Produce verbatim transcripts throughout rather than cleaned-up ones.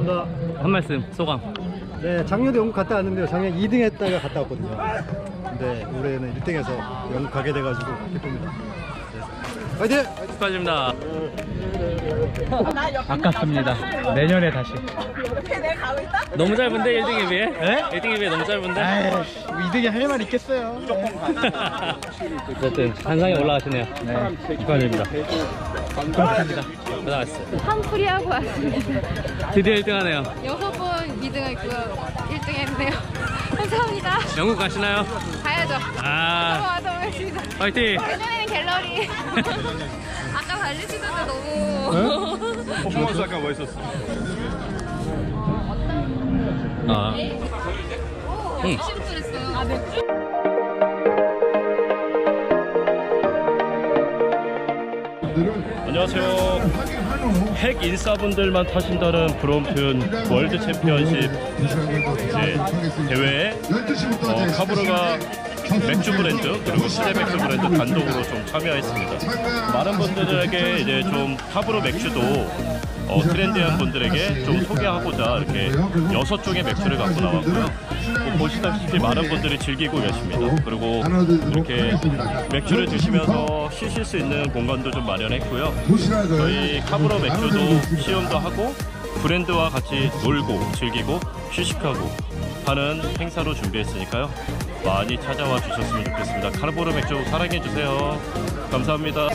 감사합니다. 한 말씀 소감. 네, 작년에 영국 갔다 왔는데요. 작년 이 등 했다가 갔다 왔거든요. 근데 올해는 일 등해서 영국 가게 돼가지고 기쁩니다. 네. 화이팅! 축하드립니다. 아깝습니다. 내년에 다시. 너무 짧은데 일 등에 비해? 네? 일 등에 비해 너무 짧은데? 아이씨, 이 등에 할 말 있겠어요. 어쨌든 한상에 올라가시네요. 네, 축하드립니다. 감사합니다. 고생하셨어요. 한풀이하고 왔습니다. 드디어 일 등 하네요. 여섯 번 이 등 했고요. 일 등 했네요. 감사합니다. 영국 가시나요? 가야죠. 아, 너무 왔습니다. 화이팅! 내년에는 갤러리. 아까 달리시던데 너무. 퍼포먼스 아까 멋있었어. 아, 응. 맥주를 뿌렸어요. 아, 맥주? 안녕하세요. 핵 인싸분들만 타신다는 브롬튼 월드 챔피언십 이제 대회에 어, 카브르가 맥주 브랜드 그리고 시대 맥주 브랜드 단독으로 좀 참여했습니다. 많은 분들에게 이제 좀 카브르 맥주도 어, 트렌디한 분들에게 좀 소개하고자 이렇게 여섯 종의 맥주를 갖고 나왔고요. 보시다시피 많은 분들이 즐기고 계십니다. 그리고 이렇게 맥주를 드시면서 쉬실 수 있는 공간도 좀 마련했고요. 저희 카브르 맥주도 시음도 하고 브랜드와 같이 놀고 즐기고 휴식하고 하는 행사로 준비했으니까요. 많이 찾아와 주셨으면 좋겠습니다. 카브르 맥주 사랑해주세요. 감사합니다.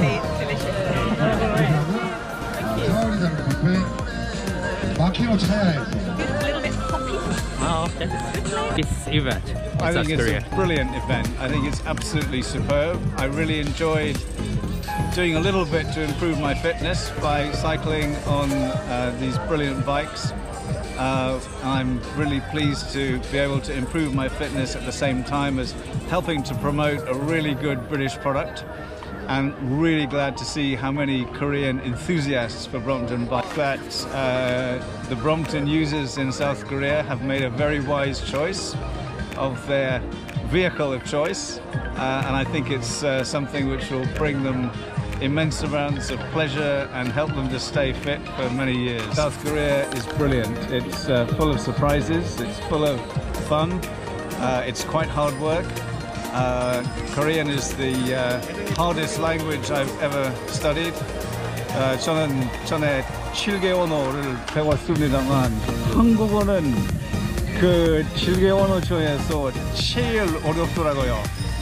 This event. I think it's a brilliant event. I think it's absolutely superb. I really enjoyed doing a little bit to improve my fitness by cycling on uh, these brilliant bikes. Uh, I'm really pleased to be able to improve my fitness at the same time as helping to promote a really good British product. And really glad to see how many Korean enthusiasts for Brompton bikes that uh, the Brompton users in South Korea have made a very wise choice of their vehicle of choice, uh, and I think it's uh, something which will bring them immense amounts of pleasure and help them to stay fit for many years. South Korea is brilliant. It's uh, full of surprises, it's full of fun, uh, it's quite hard work. Uh, Korean is the uh, hardest language I've ever studied. Uh, 저는 전에 칠 개 언어를 배웠습니다만 한국어는 그 칠 개 언어 중에서 제일 어렵더라고요.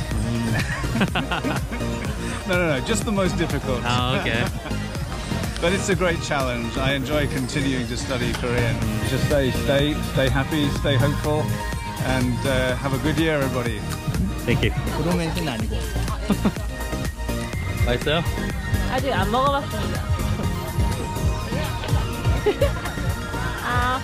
No, no, no, just the most difficult. Ah, okay. But it's a great challenge. I enjoy continuing to study Korean. Just stay, stay, stay happy, stay hopeful, and uh, have a good year, everybody. Thank you. 브로맨스는 아니고. 맛있어요? 아직 안 먹어봤습니다. 아.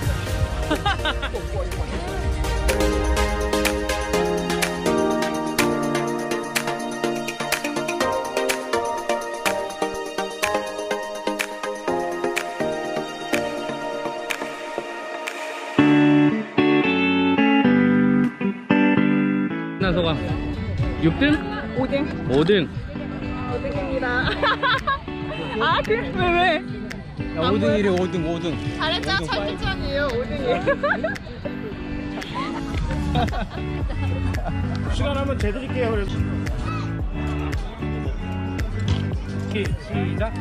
소감. 육 등? 오 등. 오 등. 오 등입니다. 아, 그, 왜, 왜? 야, 오 등이래, 오 등, 오 등. 잘했죠? 철기전이에요, 오 등이에요. 시간 한번 재드릴게요. 그래서. 시작.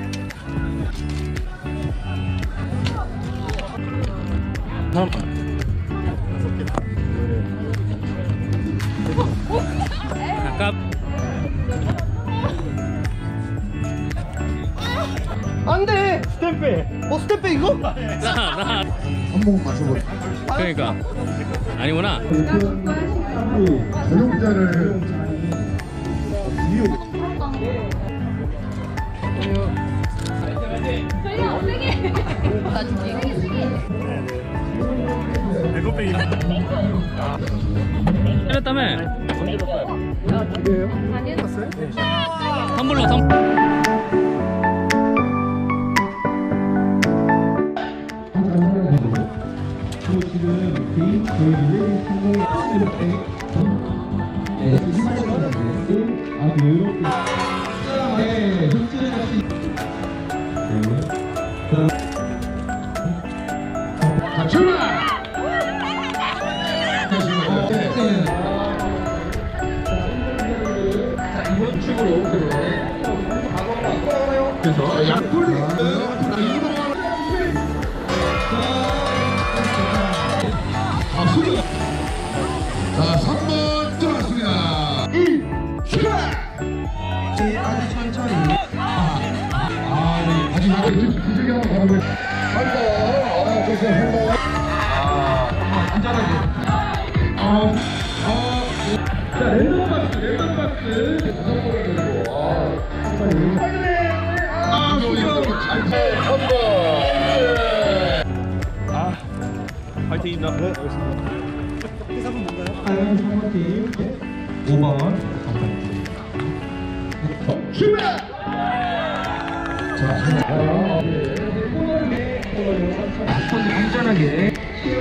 아깝. 안돼! 스탬페! 어, 스탬페 이거? 나, 나. 한 모금 마셔보세요. 그러니까. 아니구나. 전용자를 배고프기. 때렸다며? 이게요? 텀블러, 텀. 자, 삼 번 들어갔습니다. 일, 출발! 아주 천천히. 아, 아, 아주 약간 기술이 한번 가보고. 한번, 아, 그래서 한 번. 아, 안전하게. 아, 아. 자, 랜덤 박스, 랜덤 박스. 아, 아, 소영. 한 번. 아, 파이팅입니다. 네, 알겠습니다. 오 번. 출발! 자, 안전하게.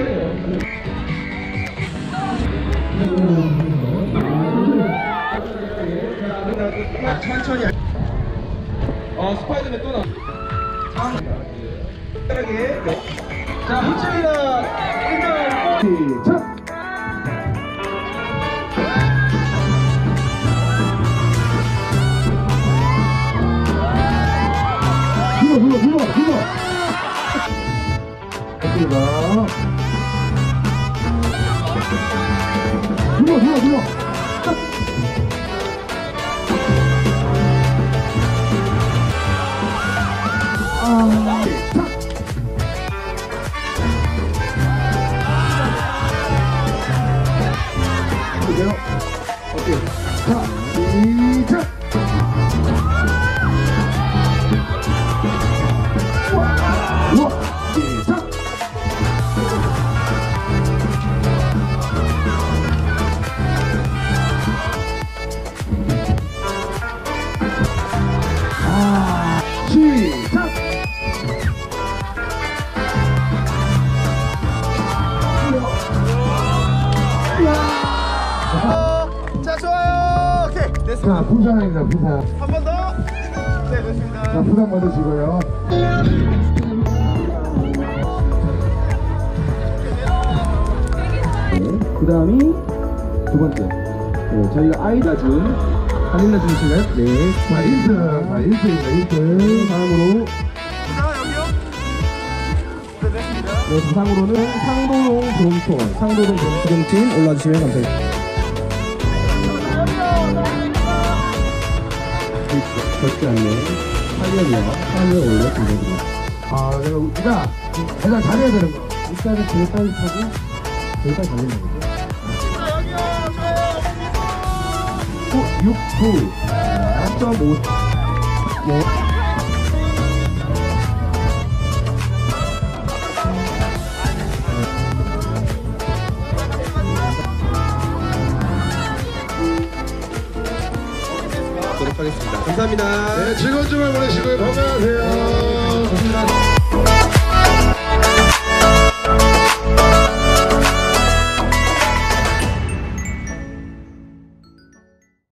아, 천천히. 어, 스파이더맨 또 나. 안전하게. 자, 붙입니다. 일단 시작. 불러 불러 불러 불러 됐습니다. 불러 불러 불러 아, 자. 어때요? 어때요? 자, 시작! 우와! 시작! 아, 시작! 자, 좋아요. 오케이. 됐습니다. 자, 부산입니다, 부산. 한 번 더. 네, 됐습니다. 자, 부산 받으시고요. 그 다음이 두 번째. 네, 저희가 아이다 준, 한인나 준 시간. 네. 자, 일 등. 자, 일 등입니다, 일 등. 다음으로, 자, 여기요. 네, 됐습니다. 네, 부상으로는 상도동 브롬톤, 상도동 브롬톤팀 올라주시면 감사합니다. 적지 않네. 활력이요. 활력 올려 드립니다. 아, 내가 우리가 일단 잘해야 되는 거. 일단은 제일 빨리 타고 제일 빨리 달리는 거죠. 자, 여기요. 좋아요. 구, 육, 구. 사 점 오. 네. 네, 즐거운 주말 보내시고요.